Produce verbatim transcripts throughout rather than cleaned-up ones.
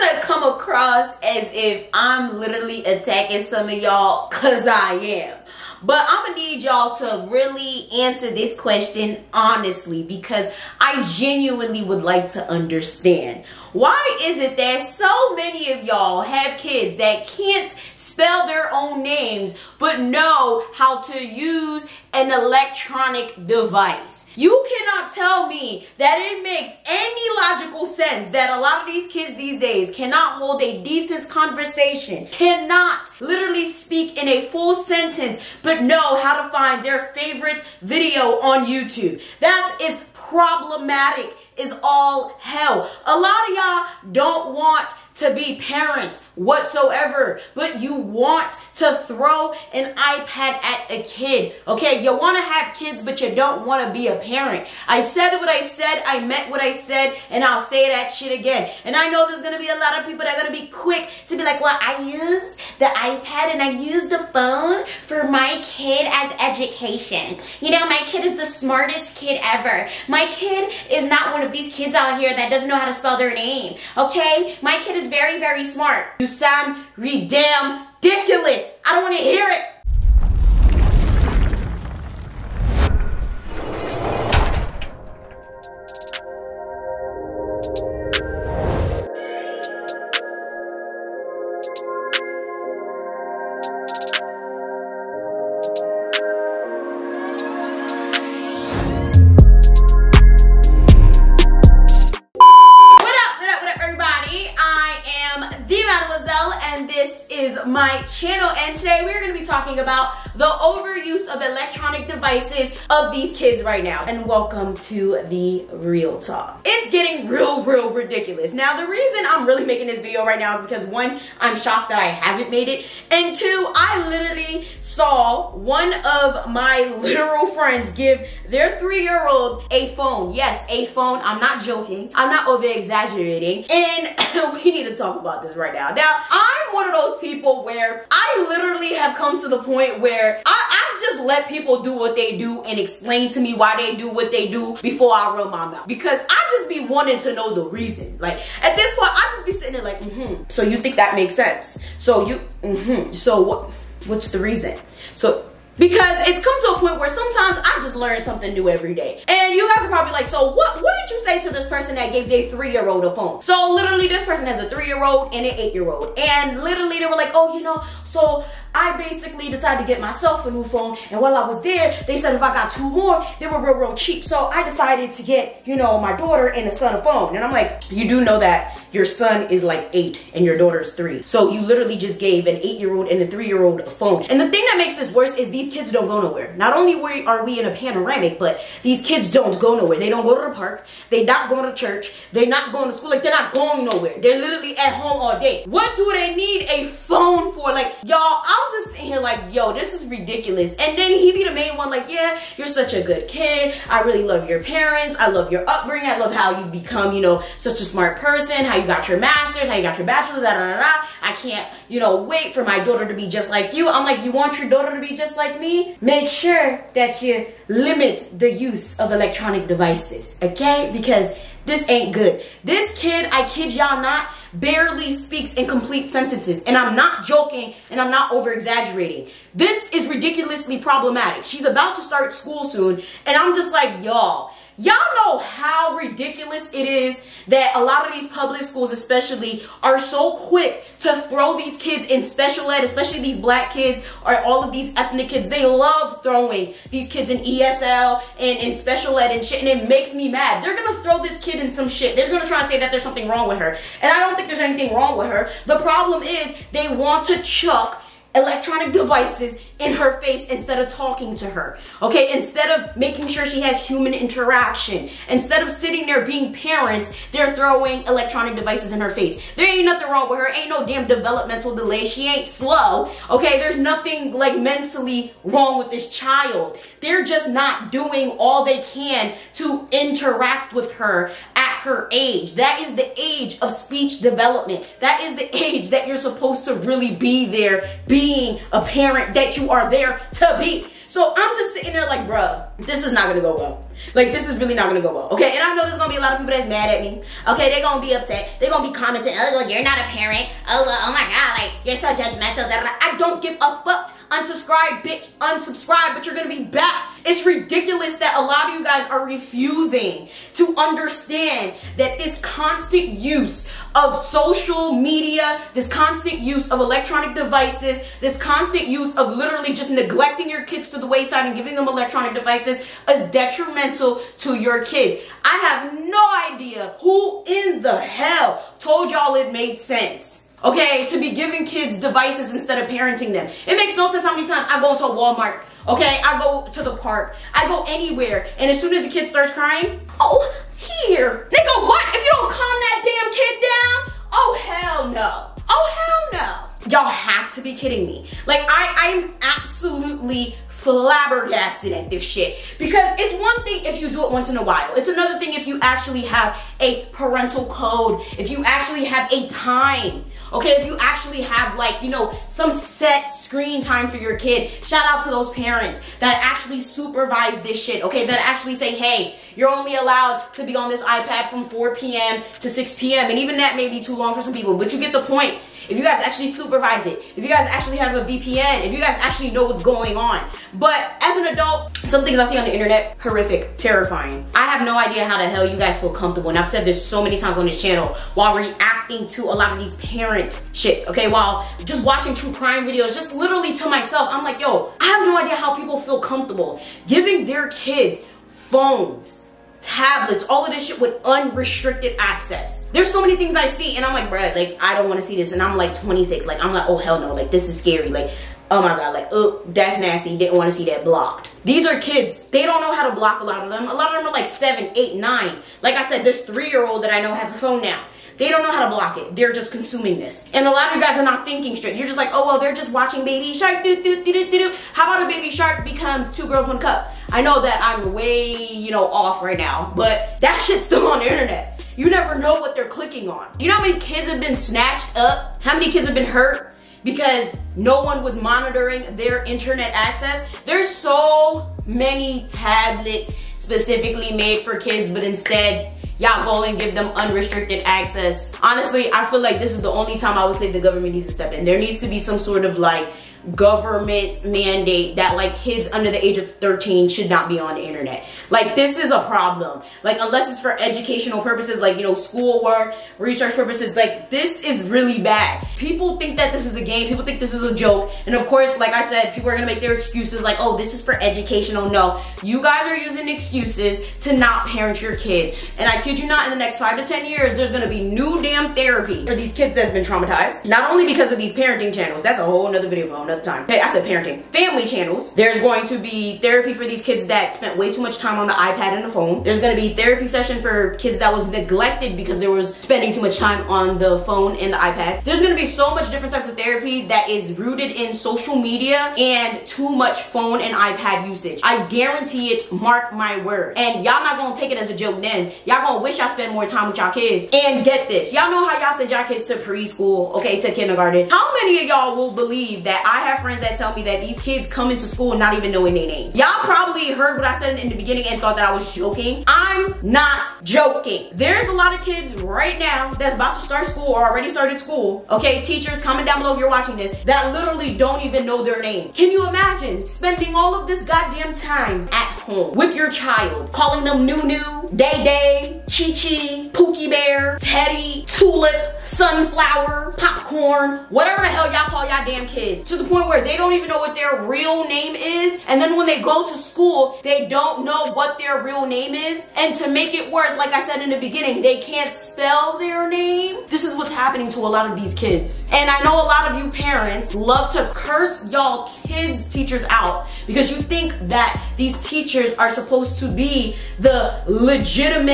to come across as if I'm literally attacking some of y'all, cause I am. But I'm gonna need y'all to really answer this question honestly, because I genuinely would like to understand. Why is it that so many of y'all have kids that can't spell their own names but know how to use an electronic device? You cannot tell me that it makes any logical sense that a lot of these kids these days cannot hold a decent conversation, cannot literally speak in a full sentence, but know how to find their favorite video on YouTube. That is problematic is all hell. A lot of y'all don't want to be parents whatsoever, but you want to throw an iPad at a kid. Okay, you want to have kids, but you don't want to be a parent. I said what I said, I meant what I said, and I'll say that shit again. And I know there's gonna be a lot of people that are gonna be quick to be like, well, I use the iPad and I use the phone for my kid as education. You know, my kid is the smartest kid ever. My kid is not one of these kids out here that doesn't know how to spell their name. Okay, my kid is very, very smart. You sound re-damn ridiculous. I don't want to hear it. My channel, and today we're going to be talking about the overuse of electronic devices of these kids right now. And welcome to the real talk. It's getting real, real ridiculous. Now, the reason I'm really making this video right now is because one, I'm shocked that I haven't made it, and two, I literally saw one of my literal friends give their three-year-old a phone. Yes, a phone. I'm not joking. I'm not over-exaggerating. And we need to talk about this right now. Now, I'm one of those people where I literally have come to the point where I, I just let people do what they do and explain to me why they do what they do before I run my mouth. Because I just be wanting to know the reason. Like, at this point, I just be sitting there like, mm-hmm. So you think that makes sense? So you, mm-hmm. So what? What's the reason? So, because it's come to a point where sometimes I just learn something new every day. And you guys are probably like, so what, what did you say to this person that gave their three-year-old a phone? So literally this person has a three-year-old and an eight-year-old. And literally they were like, oh, you know, so I basically decided to get myself a new phone, and while I was there, they said if I got two more, they were real, real cheap. So I decided to get, you know, my daughter and the son a phone. And I'm like, you do know that your son is like eight and your daughter's three. So you literally just gave an eight-year-old and a three-year-old a phone. And the thing that makes this worse is these kids don't go nowhere. Not only are we in a panoramic, but these kids don't go nowhere. They don't go to the park. They're not going to church. They're not going to school. Like, they're not going nowhere. They're literally at home all day. What do they need a phone for? Like, y'all, I'm just sitting here like, yo, this is ridiculous. And then he be the main one like, yeah, you're such a good kid. I really love your parents. I love your upbringing. I love how you become, you know, such a smart person, how you got your master's, how you got your bachelor's, da, da, da, da. I can't, you know, wait for my daughter to be just like you. I'm like, you want your daughter to be just like me? Make sure that you limit the use of electronic devices, okay? Because this ain't good. This kid, I kid y'all not, barely speaks in complete sentences. And I'm not joking, and I'm not over exaggerating. This is ridiculously problematic. She's about to start school soon, and I'm just like, y'all, y'all know how ridiculous it is that a lot of these public schools especially are so quick to throw these kids in special ed, especially these black kids or all of these ethnic kids. They love throwing these kids in E S L and in special ed and shit, and it makes me mad. They're gonna throw this kid in some shit. They're gonna try and say that there's something wrong with her. And I don't think there's anything wrong with her. The problem is they want to chuck electronic devices in her face instead of talking to her, okay? Instead of making sure she has human interaction, instead of sitting there being parents, they're throwing electronic devices in her face. There ain't nothing wrong with her. Ain't no damn developmental delay. She ain't slow, okay? There's nothing like mentally wrong with this child. They're just not doing all they can to interact with her at her age. That is the age of speech development. That is the age that you're supposed to really be there, being a parent that you are there to be. So I'm just sitting there like, bruh, this is not gonna go well. Like, this is really not gonna go well, okay? And I know there's gonna be a lot of people that's mad at me, okay? They're gonna be upset. They're gonna be commenting, oh, well, you're not a parent. Oh, well, oh my God, like, you're so judgmental. I don't give a fuck. Unsubscribe, bitch, unsubscribe, but you're gonna be back. It's ridiculous that a lot of you guys are refusing to understand that this constant use of social media, this constant use of electronic devices, this constant use of literally just neglecting your kids to the wayside and giving them electronic devices is detrimental to your kids. I have no idea who in the hell told y'all it made sense. Okay, to be giving kids devices instead of parenting them. It makes no sense how many times I go into a Walmart, okay? I go to the park, I go anywhere, and as soon as a kid starts crying, oh, here. They go, what? If you don't calm that damn kid down? Oh, hell no. Oh, hell no. Y'all have to be kidding me. Like, I, I'm absolutely flabbergasted at this shit, because it's one thing if you do it once in a while. It's another thing if you actually have a parental code, if you actually have a time, okay, if you actually have, like, you know, some set screen time for your kid. Shout out to those parents that actually supervise this shit, okay, that actually say, hey, you're only allowed to be on this iPad from four p m to six p m and even that may be too long for some people, but you get the point. If you guys actually supervise it, if you guys actually have a V P N, if you guys actually know what's going on. But as an adult, some things I see on the internet, horrific, terrifying. I have no idea how the hell you guys feel comfortable, and I've said this so many times on this channel, while reacting to a lot of these parent shits, okay, while just watching true crime videos, just literally to myself, I'm like, yo, I have no idea how people feel comfortable giving their kids phones, tablets, all of this shit with unrestricted access. There's so many things I see and I'm like, bruh, like, I don't want to see this, and I'm like twenty-six, like, I'm like, oh hell no, like, this is scary, like, oh my God, like, oh, that's nasty, didn't want to see that blocked. These are kids, they don't know how to block a lot of them. A lot of them are like seven, eight, nine. Like I said, this three-year-old that I know has a phone now. They don't know how to block it. They're just consuming this. And a lot of you guys are not thinking straight. You're just like, oh, well, they're just watching Baby Shark, do, do, do, do, do. How about a Baby Shark becomes Two Girls, One Cup? I know that I'm way, you know, off right now, but that shit's still on the internet. You never know what they're clicking on. You know how many kids have been snatched up? How many kids have been hurt because no one was monitoring their internet access? There's so many tablets specifically made for kids, but instead, y'all go and give them unrestricted access. Honestly, I feel like this is the only time I would say the government needs to step in. There needs to be some sort of like government mandate that like kids under the age of thirteen should not be on the internet. Like, this is a problem. Like, unless it's for educational purposes, like, you know, schoolwork, research purposes, like, this is really bad. People think that this is a game. People think this is a joke. And of course, like I said, people are gonna make their excuses like, oh, this is for educational. No, you guys are using excuses to not parent your kids. And I kid you not, in the next five to ten years, there's gonna be new damn therapy for these kids that's been traumatized. Not only because of these parenting channels, that's a whole nother video for another time. Hey, I said parenting. Family channels. There's going to be therapy for these kids that spent way too much time on the iPad and the phone. There's going to be therapy session for kids that was neglected because they was spending too much time on the phone and the iPad. There's going to be so much different types of therapy that is rooted in social media and too much phone and iPad usage. I guarantee it, mark my word. And y'all not going to take it as a joke then. Y'all going to wish y'all spend more time with y'all kids. And get this, y'all know how y'all send y'all kids to preschool, okay, to kindergarten. How many of y'all will believe that I have friends that tell me that these kids come into school not even knowing their name? Y'all probably heard what I said in the beginning and thought that I was joking. I'm not joking. There's a lot of kids right now that's about to start school or already started school, okay, teachers, comment down below if you're watching this, that literally don't even know their name. Can you imagine spending all of this goddamn time at home with your child, calling them Nunu, Day Day, Chi Chi, Pookie Bear, Teddy, Tulip, Sunflower, Popcorn, whatever the hell y'all call y'all damn kids, to the point where they don't even know what their real name is, and then when they go to school, they don't know what their real name is, and to make it worse, like I said in the beginning, they can't spell their name. This is what's happening to a lot of these kids. And I know a lot of you parents love to curse y'all kids' teachers out because you think that these teachers are supposed to be the legitimate, like,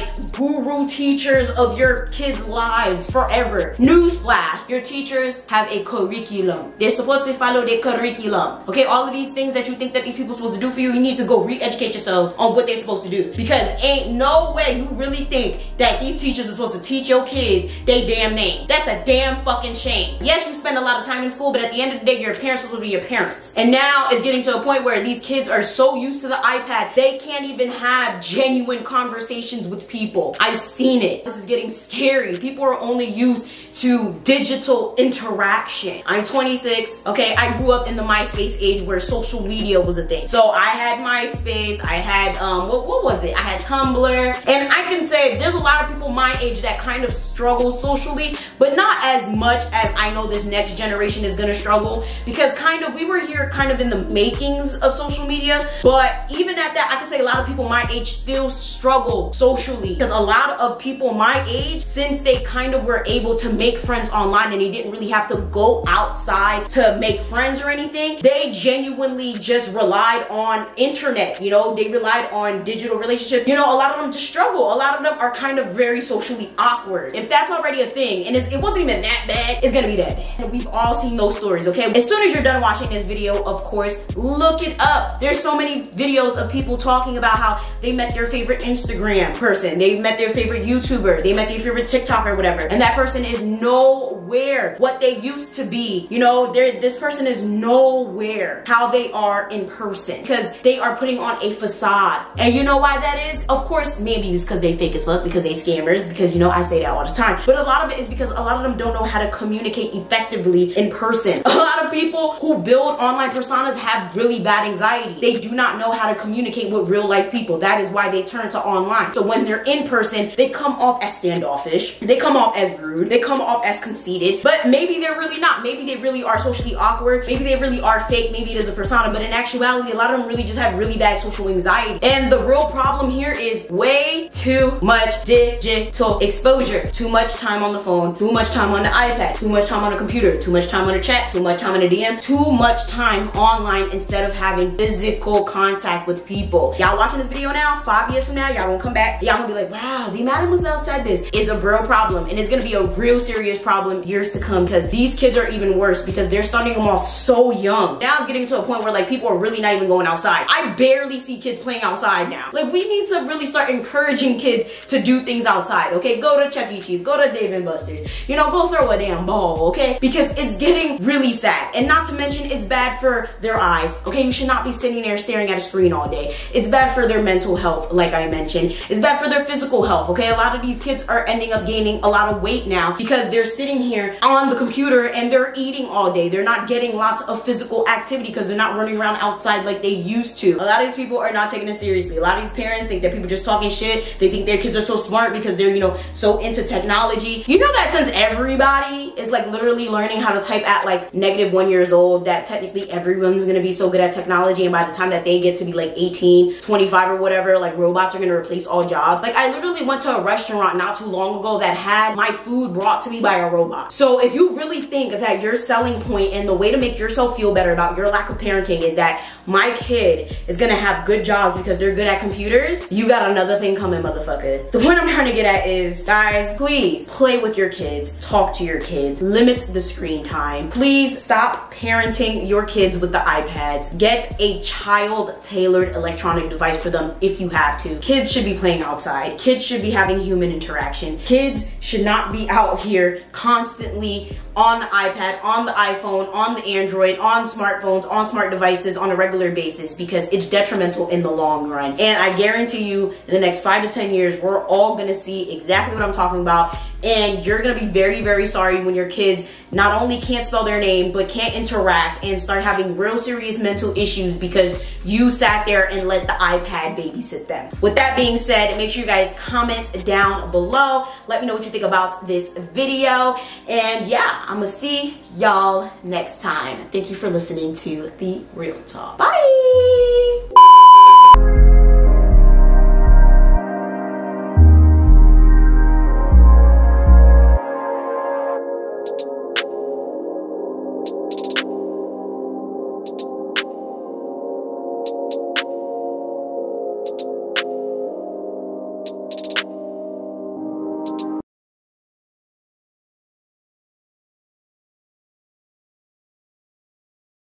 like guru teachers of your kids' lives forever. Newsflash, your teachers have a curriculum. They're supposed to follow their curriculum. Okay, all of these things that you think that these people are supposed to do for you, you need to go re-educate yourselves on what they're supposed to do. Because ain't no way you really think that these teachers are supposed to teach your kids they damn name. That's a damn fucking shame. Yes, you spend a lot of time in school, but at the end of the day, your parents are supposed to be your parents. And now it's getting to a point where these kids are so used to the iPad, they can't even have genuine conversations with people. I've seen it. This is getting scary. People are only used to digital interaction. I'm twenty-six, okay? I grew up in the MySpace age where social media was a thing. So I had MySpace, I had, um, what, what was it? I had Tumblr, and I can say there's a lot of people my age that kind of struggle socially, but not as much as I know this next generation is gonna struggle, because kind of, we were here kind of in the makings of social media, but even at that, I can say a lot of people my age still struggle socially, because a lot of people my age, since they kind of were able to make friends online and they didn't really have to go outside to make friends or anything, they genuinely just relied on internet, you know, they relied on digital relationships. You know, a lot of them just struggle. A lot of them are kind of very socially awkward. If that's already a thing, and it's, it wasn't even that bad, it's gonna be that bad. And we've all seen those stories, okay? As soon as you're done watching this video, of course, look it up. There's so many videos of people talking about how they met their favorite Instagram person, they met their favorite YouTuber, they met their favorite TikToker, whatever, and that person is nowhere what they used to be. You know, this person is nowhere how they are in person, because they are putting on a facade. And you know why that is? Of course, maybe it's because they fake as fuck, because they scammers, because you know, I say that all the time. But a lot of it is because a lot of them don't know how to communicate effectively in person. A lot of people who build online personas have really bad anxiety. They do not know how to communicate with real life people. That is why they turn to online. So when they're in person, they come off as standoffish, they come off as rude, they come off as conceited, but maybe they're really not. Maybe they really are socially awkward, maybe they really are fake, maybe it is a persona, but in actuality, a lot of them really just have really bad social anxiety. And the real problem here is way too much digital exposure. Too much time on the phone, too much time on the iPad, too much time on the computer, too much time on the chat, too much time on the D M, too much time online instead of having physical contact with people. Y'all watching this video now, five years from now, y'all gonna come back, y'all gonna be like, wow, the Mademoiselle said this. It's a real problem, and it's gonna be a real serious problem years to come, because these kids are even worse because they're starting them off so young. Now it's getting to a point where like people are really not even going outside. I barely see kids playing outside now. Like, we need to really start encouraging kids to do things outside, okay? Go to Chuck E. Cheese, go to Dave and Buster's, you know, go throw a damn ball, okay? Because it's getting really sad. And not to mention, it's bad for their eyes, okay? You should not be sitting there staring at a screen all day. It's bad for their mental health, like I mentioned. It's bad for their physical health, okay? A lot of these kids are ending up gaining a lot of weight now because they're sitting here on the computer and they're eating all day. They're not getting lots of physical activity because they're not running around outside like they used to. A lot of these people are not taking it seriously. A lot of these parents think that people just talking shit. They think their kids are so smart because they're, you know, so into technology. You know that since everybody is like literally learning how to type at like negative one years old, that technically everyone's gonna be so good at technology, and by the time that they get to be like eighteen, twenty-five or whatever, like robots are gonna replace all jobs. Like, I literally went to a restaurant not too long ago that had my food brought to me by a robot. So if you really think that your selling point and the way to make yourself feel better about your lack of parenting is that my kid is gonna have good jobs because they're good at computers, you got another thing coming, motherfucker. The point I'm trying to get at is, guys, please play with your kids, talk to your kids, limit the screen time. Please stop parenting your kids with the iPads. Get a child-tailored electronic device for them if you have to. Kids should be playing outside. Kids should be having human interaction. Kids should not be out here constantly on the iPad, on the iPhone, on the Android, on smartphones, on smart devices on a regular basis, because it's detrimental in the long run. And I guarantee you, in the next five to ten years, we're all gonna see exactly what I'm talking about, and you're gonna be very, very sorry when your kids not only can't spell their name, but can't interact and start having real serious mental issues because you sat there and let the iPad babysit them. With that being said, make sure you guys comment down below. Let me know what you think about this video. And yeah, I'm gonna see y'all next time. Thank you for listening to The Real Talk. Bye!